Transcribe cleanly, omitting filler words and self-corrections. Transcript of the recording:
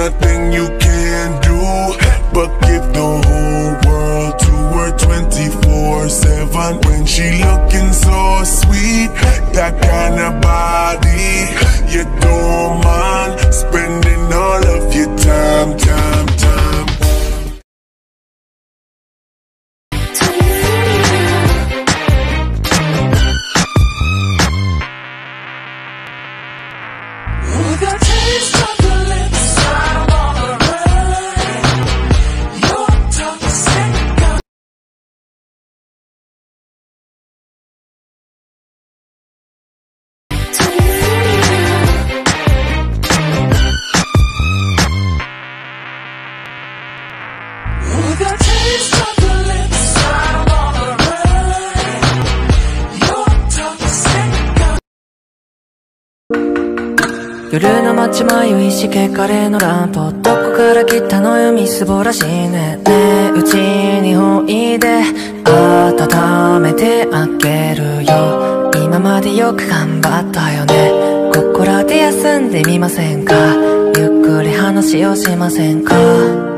nothing you can do but give the whole world to her 24/7. When she looking so sweet, that kind of body, you don't mind spending all of your time. 夜の街迷いしけカレーのランプ、どこから来たのよみすぼらしいね。ねえうちにおいで温めてあげるよ。今までよく頑張ったよね。ここらで休んでみませんか。ゆっくり話をしませんか。